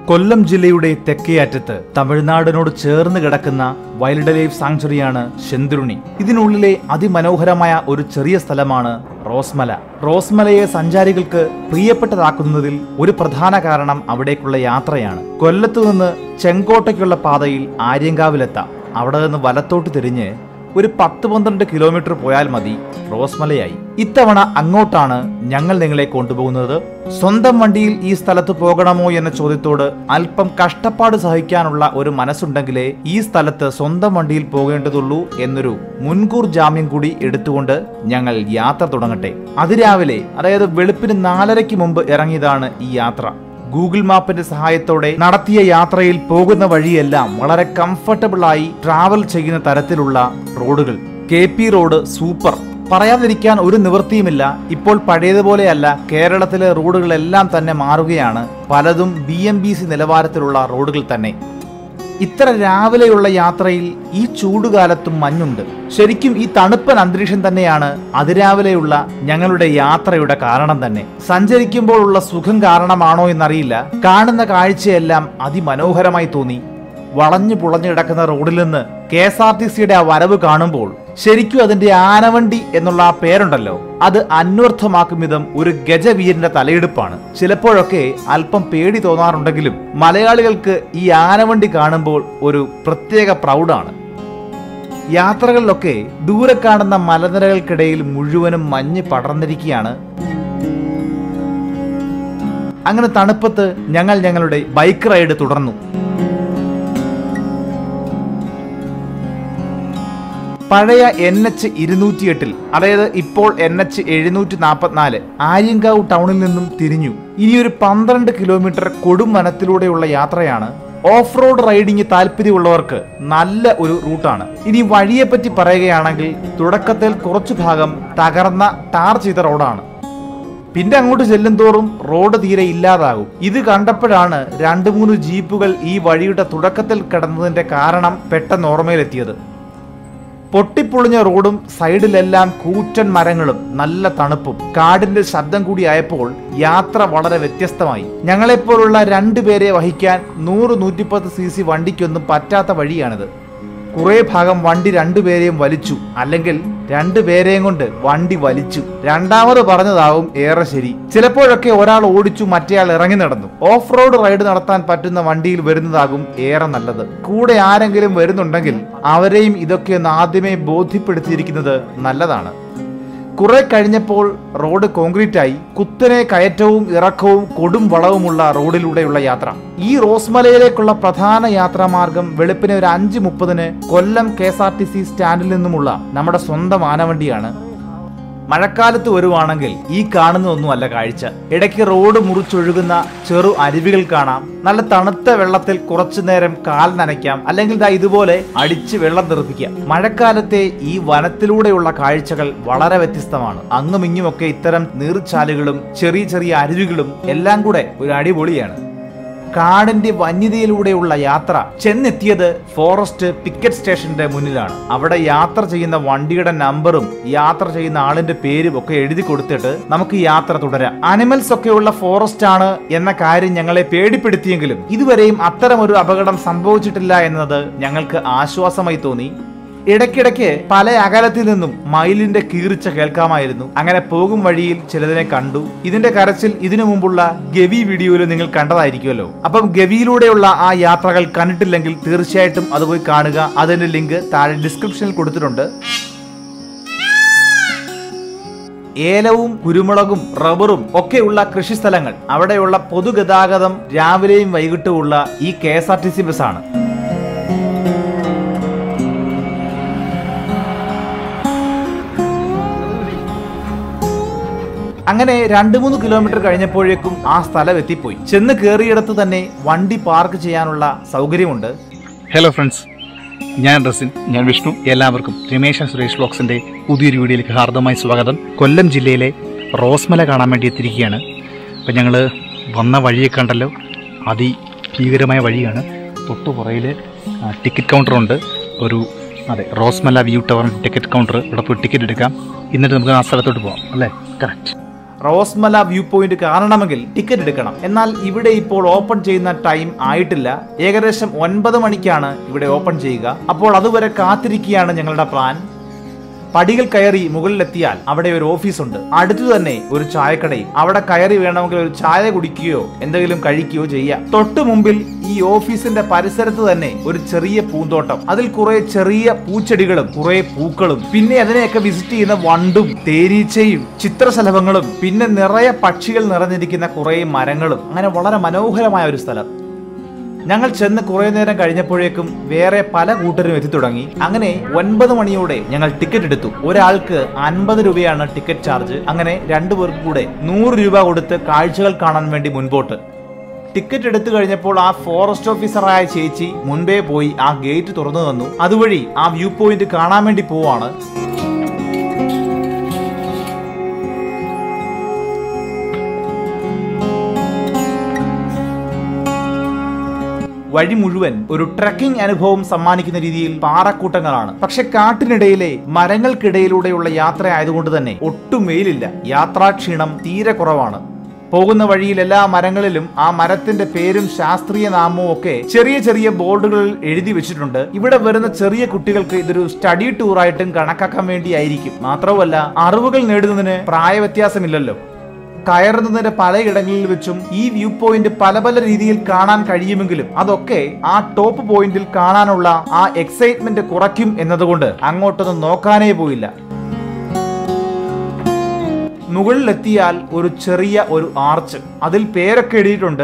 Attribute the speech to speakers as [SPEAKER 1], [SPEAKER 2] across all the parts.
[SPEAKER 1] കൊല്ലം ജില്ലയുടെ തെക്കേയറ്റത്ത് തമിഴ്നാടിനോട് ചേർന്ന് കിടക്കുന്ന വൈൽഡ് ലൈഫ് സാങ്ച്വറിയാണ് ഷെന്തുരുണി. ഇതിനുള്ളിലെ അതിമനോഹരമായ ഒരു ചെറിയ സ്ഥലമാണ് റോസ്മല. റോസ്മലയെ സഞ്ചാരികൾക്ക് പ്രിയപ്പെട്ടതാക്കുന്നതിൽ ഒരു പ്രധാന കാരണം അവിടേക്കുള്ള യാത്രയാണ്. കൊല്ലത്തു നിന്ന് ചെങ്കോട്ടയ്ക്കുള്ള പാതയിൽ ആര്യങ്കാവിലെത്താം. അവിടെ നിന്ന് വലത്തോട്ട് തിരിഞ്ഞ് ഒരു 10-12 കിലോമീറ്റർ പോയാൽ മതി റോസ്മലയായി. ഇത്തവണ അങ്ങോട്ടാണ് ഞങ്ങൾ നിങ്ങളെ കൊണ്ടുപോകുന്നത്. സ്വന്തം വണ്ടിയിൽ ഈ സ്ഥലത്ത് പോകണമോ എന്ന ചോദ്യത്തോട് അല്പം കഷ്ടപ്പാട് സഹിക്കാനുള്ള ഒരു മനസ്സുണ്ടെങ്കിലേ ഈ സ്ഥലത്ത് സ്വന്തം വണ്ടിയിൽ പോകേണ്ടതുള്ളൂ എന്നൊരു മുൻകൂർ ജാമ്യം കൂടി എടുത്തുകൊണ്ട് ഞങ്ങൾ യാത്ര തുടങ്ങട്ടെ. അതിരാവിലെ, അതായത് വെളുപ്പിന് 4:30 മുമ്പ് ഇറങ്ങിയതാണ് ഈ യാത്ര. ഗൂഗിൾ മാപ്പിന്റെ സഹായത്തോടെ നടത്തിയ യാത്രയിൽ പോകുന്ന വഴിയെല്ലാം വളരെ കംഫർട്ടബിൾ ആയി ട്രാവൽ ചെയ്യുന്ന തരത്തിലുള്ള റോഡുകൾ. KP റോഡ് സൂപ്പർ, പറയാതിരിക്കാൻ ഒരു നിവൃത്തിയുമില്ല. ഇപ്പോൾ പഴയതുപോലെയല്ല, കേരളത്തിലെ റോഡുകളെല്ലാം തന്നെ മാറുകയാണ്. പലതും BMBC നിലവാരത്തിലുള്ള റോഡുകൾ തന്നെ. ഇത്ര രാവിലെയുള്ള യാത്രയിൽ ഈ ചൂടുകാലത്തും മഞ്ഞുണ്ട്. ശരിക്കും ഈ തണുപ്പൻ അന്തരീക്ഷം തന്നെയാണ് അതിരാവിലെയുള്ള ഞങ്ങളുടെ യാത്രയുടെ കാരണം തന്നെ. സഞ്ചരിക്കുമ്പോഴുള്ള സുഖം കാരണമാണോ എന്നറിയില്ല, കാണുന്ന കാഴ്ചയെല്ലാം അതിമനോഹരമായി തോന്നി. വളഞ്ഞു പുളഞ്ഞു കിടക്കുന്ന റോഡിൽ നിന്ന് KSRTCയുടെ ആ വരവ് കാണുമ്പോൾ ശരിക്കും അതിന്റെ ആനവണ്ടി എന്നുള്ള ആ പേരുണ്ടല്ലോ, അത് അന്വർത്ഥമാക്കും വിധം ഒരു ഗജവീരന്റെ തലയെടുപ്പാണ്. ചിലപ്പോഴൊക്കെ അല്പം പേടി തോന്നാറുണ്ടെങ്കിലും മലയാളികൾക്ക് ഈ ആനവണ്ടി കാണുമ്പോൾ ഒരു പ്രത്യേക പ്രൗഡാണ്. യാത്രകളിലൊക്കെ ദൂരെ കാണുന്ന മലനിരകൾക്കിടയിൽ മുഴുവനും മഞ്ഞ് പടർന്നിരിക്കുകയാണ്. അങ്ങനെ തണുപ്പത്ത് ഞങ്ങൾ ഞങ്ങളുടെ ബൈക്ക് റൈഡ് തുടർന്നു. പഴയ NH 208, അതായത് ഇപ്പോൾ NH 744 ആര്യങ്കാവ് ടൗണിൽ നിന്നും തിരിഞ്ഞു. ഇനിയൊരു 12 കിലോമീറ്റർ കൊടും വനത്തിലൂടെയുള്ള യാത്രയാണ്. ഓഫ് റോഡ് റൈഡിങ് താല്പര്യമുള്ളവർക്ക് നല്ല ഒരു റൂട്ടാണ്. ഇനി വഴിയെപ്പറ്റി പറയുകയാണെങ്കിൽ തുടക്കത്തിൽ കുറച്ചു ഭാഗം തകർന്ന ടാർ ചെയ്ത റോഡാണ്. പിന്നെ അങ്ങോട്ട് ചെല്ലും തോറും റോഡ് തീരെ ഇല്ലാതാകും. ഇത് കണ്ടപ്പോഴാണ് 2-3 ജീപ്പുകൾ ഈ വഴിയുടെ തുടക്കത്തിൽ കിടന്നതിന്റെ കാരണം പെട്ടെന്ന് ഓർമ്മയിലെത്തിയത്. പൊട്ടിപ്പൊളിഞ്ഞ റോഡും സൈഡിലെല്ലാം കൂറ്റൻ മരങ്ങളും നല്ല തണുപ്പും കാടിന്റെ ശബ്ദം കൂടി ആയപ്പോൾ യാത്ര വളരെ വ്യത്യസ്തമായി. ഞങ്ങളെപ്പോലുള്ള 2 പേരെ വഹിക്കാൻ 100-110 cc വണ്ടിക്കൊന്നും പറ്റാത്ത വഴിയാണിത്. കുറെ ഭാഗം വണ്ടി 2 പേരെയും വലിച്ചു, അല്ലെങ്കിൽ 2 പേരെയും കൊണ്ട് വണ്ടി വലിച്ചു. രണ്ടാമത് പറഞ്ഞതാവും ഏറെ ശരി. ചിലപ്പോഴൊക്കെ ഒരാൾ ഓടിച്ചു, മറ്റേയാൾ ഇറങ്ങി നടന്നു. ഓഫ് റോഡ് റൈഡ് നടത്താൻ പറ്റുന്ന വണ്ടിയിൽ വരുന്നതാകും ഏറെ നല്ലത്. കൂടെ ആരെങ്കിലും വരുന്നുണ്ടെങ്കിൽ അവരെയും ഇതൊക്കെ ഒന്ന് ആദ്യമേ ബോധ്യപ്പെടുത്തിയിരിക്കുന്നത് നല്ലതാണ്. കുറെ കഴിഞ്ഞപ്പോൾ റോഡ് കോൺക്രീറ്റായി. കുത്തനെ കയറ്റവും ഇറക്കവും കൊടും വളവുമുള്ള റോഡിലൂടെയുള്ള യാത്ര. ഈ റോസ്മലയിലേക്കുള്ള പ്രധാന യാത്രാമാർഗം വെളുപ്പിന് ഒരു 5:30 കൊല്ലം KSRTC സ്റ്റാൻഡിൽ നിന്നുമുള്ള നമ്മുടെ സ്വന്തം ആനവണ്ടിയാണ്. മഴക്കാലത്ത് വരുവാണെങ്കിൽ ഈ കാണുന്നതൊന്നും അല്ല കാഴ്ച. ഇടയ്ക്ക് റോഡ് മുറിച്ചൊഴുകുന്ന ചെറു അരുവികൾ കാണാം. നല്ല തണുത്ത വെള്ളത്തിൽ കുറച്ചു നേരം കാൽ നനയ്ക്കാം, അല്ലെങ്കിൽ ഇതുപോലെ അടിച്ച് വെള്ളം തെറിപ്പിക്കാം. മഴക്കാലത്തെ ഈ വനത്തിലൂടെയുള്ള കാഴ്ചകൾ വളരെ വ്യത്യസ്തമാണ്. അങ്ങുമിങ്ങുമൊക്കെ ഇത്തരം നീർച്ചാലുകളും ചെറിയ ചെറിയ അരുവികളും എല്ലാം കൂടെ ഒരു അടിപൊളിയാണ്. കാടിന്റെ വന്യതയിലൂടെയുള്ള യാത്ര. ചെന്നെത്തിയത് ഫോറസ്റ്റ് പിക്കറ്റ് സ്റ്റേഷന്റെ മുന്നിലാണ്. അവിടെ യാത്ര ചെയ്യുന്ന വണ്ടിയുടെ നമ്പറും യാത്ര ചെയ്യുന്ന ആളിന്റെ പേരും ഒക്കെ എഴുതി കൊടുത്തിട്ട് നമുക്ക് യാത്ര തുടരാം. അനിമൽസ് ഒക്കെയുള്ള ഫോറസ്റ്റ് ആണ് എന്ന കാര്യം ഞങ്ങളെ പേടിപ്പെടുത്തിയെങ്കിലും ഇതുവരെയും അത്തരമൊരു അപകടം സംഭവിച്ചിട്ടില്ല എന്നത് ഞങ്ങൾക്ക് ആശ്വാസമായി തോന്നി. ഇടയ്ക്കിടയ്ക്ക് പല അകലത്തിൽ നിന്നും മയിലിന്റെ കീറിച്ച കേൾക്കാമായിരുന്നു. അങ്ങനെ പോകും വഴിയിൽ ചിലതിനെ കണ്ടു. ഇതിന്റെ കരച്ചിൽ ഇതിനു മുമ്പുള്ള ഗവി വീഡിയോയിൽ നിങ്ങൾ കണ്ടതായിരിക്കുമല്ലോ. അപ്പം ഗവിയിലൂടെയുള്ള ആ യാത്രകൾ കണ്ടിട്ടില്ലെങ്കിൽ തീർച്ചയായിട്ടും അത് പോയി കാണുക. അതിന്റെ ലിങ്ക് താഴെ ഡിസ്ക്രിപ്ഷനിൽ കൊടുത്തിട്ടുണ്ട്. ഏലവും കുരുമുളകും റബ്ബറും ഒക്കെയുള്ള കൃഷിസ്ഥലങ്ങൾ. അവിടെയുള്ള പൊതുഗതാഗതം രാവിലെയും വൈകിട്ടുമുള്ള ഈ KSRTC ബസ്സാണ്. അങ്ങനെ 2-3 കിലോമീറ്റർ കഴിഞ്ഞപ്പോഴേക്കും ആ സ്ഥലം എത്തിപ്പോയി. ചെന്ന് കയറിയിടത്ത് തന്നെ വണ്ടി പാർക്ക് ചെയ്യാനുള്ള സൗകര്യമുണ്ട്.
[SPEAKER 2] ഹലോ ഫ്രണ്ട്സ്, ഞാൻ റസിൻ, ഞാൻ വിഷ്ണു. എല്ലാവർക്കും രമേശ് സുരേഷ് വ്ലോഗ്സിന്റെ പുതിയൊരു വീഡിയോയിലേക്ക് ഹാർദമായി സ്വാഗതം. കൊല്ലം ജില്ലയിലെ റോസ്മല കാണാൻ വേണ്ടി എത്തിയിരിക്കുകയാണ്. അപ്പം ഞങ്ങൾ വന്ന വഴിയൊക്കെ കണ്ടല്ലോ, അതിഭീകരമായ വഴിയാണ്. തൊട്ടു പുറയിൽ ടിക്കറ്റ് കൗണ്ടറുണ്ട്. Rosemala view tower ticket counter. ഇവിടെ പോയി ടിക്കറ്റ് എടുക്കാം. എന്നിട്ട് നമുക്ക് ആ സ്ഥലത്തോട്ട് പോകാം അല്ലേ? കറക്റ്റ്.
[SPEAKER 1] റോസ്മല വ്യൂ പോയിന്റ് കാണണമെങ്കിൽ ടിക്കറ്റ് എടുക്കണം. എന്നാൽ ഇവിടെ ഇപ്പോൾ ഓപ്പൺ ചെയ്യുന്ന ടൈം ആയിട്ടില്ല. ഏകദേശം 9 മണിക്കാണ് ഇവിടെ ഓപ്പൺ ചെയ്യുക. അപ്പോൾ അതുവരെ കാത്തിരിക്കുകയാണ് ഞങ്ങളുടെ പ്ലാൻ. പടികൾ കയറി മുകളിലെത്തിയാൽ അവിടെ ഒരു ഓഫീസുണ്ട്. അടുത്തു തന്നെ ഒരു ചായക്കടയും. അവിടെ കയറി വേണമെങ്കിൽ ഒരു ചായ കുടിക്കുകയോ എന്തെങ്കിലും കഴിക്കുകയോ ചെയ്യാം. തൊട്ടു മുമ്പിൽ ഈ ഓഫീസിന്റെ പരിസരത്ത് തന്നെ ഒരു ചെറിയ പൂന്തോട്ടം. അതിൽ കുറെ ചെറിയ പൂച്ചെടികളും കുറെ പൂക്കളും പിന്നെ അതിനെയൊക്കെ വിസിറ്റ് ചെയ്യുന്ന വണ്ടും തേനീച്ചയും ചിത്രശലഭങ്ങളും പിന്നെ നിറയെ പക്ഷികൾ നിറഞ്ഞിരിക്കുന്ന കുറെ മരങ്ങളും. അങ്ങനെ വളരെ മനോഹരമായ ഒരു സ്ഥലം. ഞങ്ങൾ ചെന്ന് കുറെ നേരം കഴിഞ്ഞപ്പോഴേക്കും വേറെ പല കൂട്ടരും എത്തി തുടങ്ങി. അങ്ങനെ 9 മണിയോടെ ഞങ്ങൾ ടിക്കറ്റ് എടുത്തു. ഒരാൾക്ക് 50 രൂപയാണ് ടിക്കറ്റ് ചാർജ്. അങ്ങനെ 2 പേർക്ക് കൂടെ 100 രൂപ കൊടുത്ത് കാഴ്ചകൾ കാണാൻ വേണ്ടി മുൻപോട്ട്. ടിക്കറ്റ് എടുത്തു കഴിഞ്ഞപ്പോൾ ആ ഫോറസ്റ്റ് ഓഫീസറായ ചേച്ചി മുൻപേ പോയി ആ ഗേറ്റ് തുറന്നു തന്നു. അതുവഴി ആ വ്യൂ പോയിന്റ് കാണാൻ വേണ്ടി പോവാണ്. വഴി മുഴുവൻ ഒരു ട്രക്കിംഗ് അനുഭവം സമ്മാനിക്കുന്ന രീതിയിൽ പാറക്കൂട്ടങ്ങളാണ്. പക്ഷെ കാട്ടിനിടയിലെ മരങ്ങൾക്കിടയിലൂടെയുള്ള യാത്ര ആയതുകൊണ്ട് തന്നെ ഒട്ടും വെയിലില്ല. യാത്രാക്ഷീണം തീരെ കുറവാണ്. പോകുന്ന വഴിയിൽ എല്ലാ മരങ്ങളിലും ആ മരത്തിന്റെ പേരും ശാസ്ത്രീയ നാമവും ഒക്കെ ചെറിയ ചെറിയ ബോർഡുകളിൽ എഴുതി വെച്ചിട്ടുണ്ട്. ഇവിടെ വരുന്ന ചെറിയ കുട്ടികൾക്ക് ഇതൊരു സ്റ്റഡി ടൂറായിട്ടും കണക്കാക്കാൻ വേണ്ടിയായിരിക്കും. മാത്രവുമല്ല അറിവുകൾ നേടുന്നതിന് പ്രായവ്യത്യാസമില്ലല്ലോ. കയറുന്നതിന്റെ പലയിടങ്ങളിൽ വെച്ചും ഈ വ്യൂ പോയിന്റ് പല പല രീതിയിൽ കാണാൻ കഴിയുമെങ്കിലും അതൊക്കെ ആ ടോപ്പ് പോയിന്റിൽ കാണാനുള്ള ആ എക്സൈറ്റ്മെന്റ് കുറയ്ക്കും എന്നതുകൊണ്ട് അങ്ങോട്ടൊന്നും നോക്കാനേ പോയില്ല. മുകളിലെത്തിയാൽ ഒരു ചെറിയ ഒരു ആർച്ച്, അതിൽ പേരൊക്കെ എഴുതിയിട്ടുണ്ട്.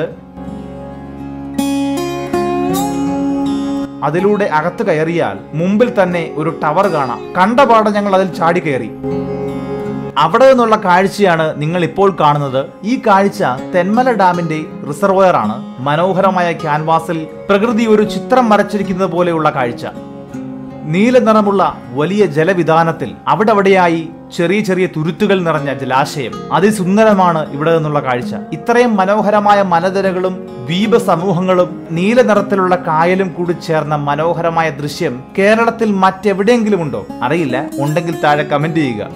[SPEAKER 1] അതിലൂടെ അകത്ത് കയറിയാൽ മുമ്പിൽ തന്നെ ഒരു ടവർ കാണാം. കണ്ടപാടെ ഞങ്ങൾ അതിൽ ചാടി കയറി. അവിടെ നിന്നുള്ള കാഴ്ചയാണ് നിങ്ങൾ ഇപ്പോൾ കാണുന്നത്. ഈ കാഴ്ച തെന്മല ഡാമിന്റെ റിസർവോയർ ആണ്. മനോഹരമായ ക്യാൻവാസിൽ പ്രകൃതി ഒരു ചിത്രം വരച്ചിരിക്കുന്നത് പോലെയുള്ള കാഴ്ച. നീല നിറമുള്ള വലിയ ജലവിധാനത്തിൽ അവിടെയായി ചെറിയ ചെറിയ തുരുത്തുകൾ നിറഞ്ഞ ജലാശയം. അതിസുന്ദരമാണ് ഇവിടെ നിന്നുള്ള കാഴ്ച. ഇത്രയും മനോഹരമായ മലനിരകളും ദ്വീപ സമൂഹങ്ങളും നീല നിറത്തിലുള്ള കായലും കൂടി ചേർന്ന മനോഹരമായ ദൃശ്യം കേരളത്തിൽ മറ്റെവിടെയെങ്കിലും ഉണ്ടോ? അറിയില്ല. ഉണ്ടെങ്കിൽ താഴെ കമന്റ് ചെയ്യുക.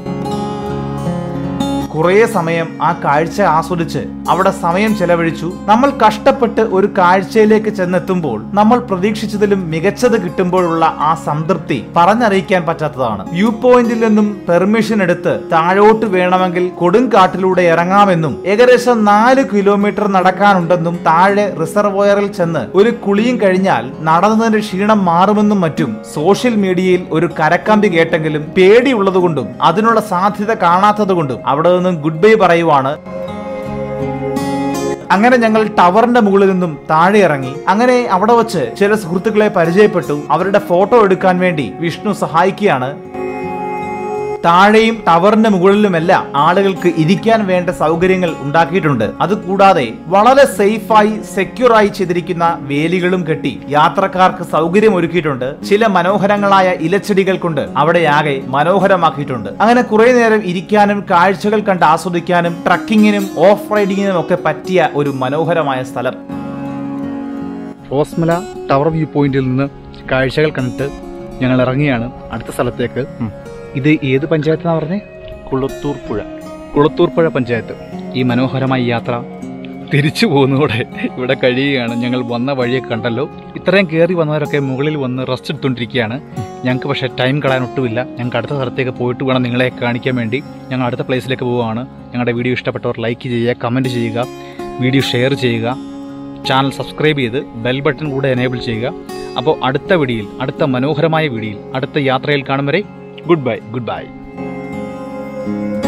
[SPEAKER 1] കുറേ സമയം ആ കാഴ്ച ആസ്വദിച്ച് അവിടെ സമയം ചെലവഴിച്ചു. നമ്മൾ കഷ്ടപ്പെട്ട് ഒരു കാഴ്ചയിലേക്ക് ചെന്നെത്തുമ്പോൾ നമ്മൾ പ്രതീക്ഷിച്ചതിലും മികച്ചത് കിട്ടുമ്പോഴുള്ള ആ സംതൃപ്തി പറഞ്ഞറിയിക്കാൻ പറ്റാത്തതാണ്. വ്യൂ പോയിന്റിൽ നിന്നും പെർമിഷൻ എടുത്ത് താഴോട്ട് വേണമെങ്കിൽ കൊടുങ്കാട്ടിലൂടെ ഇറങ്ങാമെന്നും ഏകദേശം 4 കിലോമീറ്റർ നടക്കാനുണ്ടെന്നും താഴെ റിസർവോയറിൽ ചെന്ന് ഒരു കുളിയും കഴിഞ്ഞാൽ നടന്നതിന്റെ ക്ഷീണം മാറുമെന്നും മറ്റും സോഷ്യൽ മീഡിയയിൽ ഒരു കരക്കമ്പി കേട്ടെങ്കിലും പേടിയുള്ളതുകൊണ്ടും അതിനുള്ള സാധ്യത കാണാത്തതുകൊണ്ടും അവിടെ നിന്നും ഗുഡ് ബൈ പറയുവാണ്. അങ്ങനെ ഞങ്ങൾ ടവറിന്റെ മുകളിൽ നിന്നും താഴെ ഇറങ്ങി. അങ്ങനെ അവിടെ വച്ച് ചില സുഹൃത്തുക്കളെ പരിചയപ്പെട്ടു. അവരുടെ ഫോട്ടോ എടുക്കാൻ വേണ്ടി വിഷ്ണു സഹായിക്കുകയാണ്. താഴെയും ടവറിന്റെ മുകളിലുമെല്ലാം ആളുകൾക്ക് ഇരിക്കാൻ വേണ്ട സൗകര്യങ്ങൾ ഉണ്ടാക്കിയിട്ടുണ്ട്. അതുകൂടാതെ വളരെ സേഫായി സെക്യൂറായി ചെയ്തിരിക്കുന്ന വേലികളും കെട്ടി യാത്രക്കാർക്ക് സൗകര്യം ഒരുക്കിയിട്ടുണ്ട്. ചില മനോഹരങ്ങളായ ഇലച്ചെടികൾ കൊണ്ട് അവിടെയാകെ മനോഹരമാക്കിയിട്ടുണ്ട്. അങ്ങനെ കുറെ നേരം ഇരിക്കാനും കാഴ്ചകൾ കണ്ട് ആസ്വദിക്കാനും ട്രക്കിങ്ങിനും ഓഫ് റൈഡിങ്ങിനും ഒക്കെ പറ്റിയ ഒരു മനോഹരമായ സ്ഥലം.
[SPEAKER 2] റോസ്മല ടവർ വ്യൂ പോയിന്റിൽ നിന്ന് കാഴ്ചകൾ കണ്ടിട്ട് ഞങ്ങൾ ഇറങ്ങിയാണ് അടുത്ത സ്ഥലത്തേക്ക്. ഇത് ഏത് പഞ്ചായത്തെന്നാ പറഞ്ഞേ? കുളത്തൂർ പുഴ പഞ്ചായത്ത്. ഈ മനോഹരമായ യാത്ര തിരിച്ചു പോകുന്നതോടെ ഇവിടെ കഴിയുകയാണ്. ഞങ്ങൾ വന്ന വഴിയൊക്കെ കണ്ടല്ലോ. ഇത്രയും കയറി വന്നവരൊക്കെ മുകളിൽ വന്ന് റെസ്റ്റ് എടുത്തുകൊണ്ടിരിക്കുകയാണ്. ഞങ്ങൾക്ക് പക്ഷേ ടൈം കളയാൻ ഒട്ടുമില്ല. ഞങ്ങൾക്ക് അടുത്ത സ്ഥലത്തേക്ക് പോയിട്ട് വേണം നിങ്ങളെ കാണിക്കാൻ വേണ്ടി. ഞങ്ങൾ അടുത്ത പ്ലേസിലേക്ക് പോവുകയാണ്. ഞങ്ങളുടെ വീഡിയോ ഇഷ്ടപ്പെട്ടവർ ലൈക്ക് ചെയ്യുക, കമൻറ്റ് ചെയ്യുക, വീഡിയോ ഷെയർ ചെയ്യുക, ചാനൽ സബ്സ്ക്രൈബ് ചെയ്ത് ബെൽ ബട്ടൺ കൂടെ എനേബിൾ ചെയ്യുക. അപ്പോൾ അടുത്ത വീഡിയോയിൽ, അടുത്ത മനോഹരമായ വീഡിയോയിൽ, അടുത്ത യാത്രയിൽ കാണും വരെ ഗുഡ് ബൈ.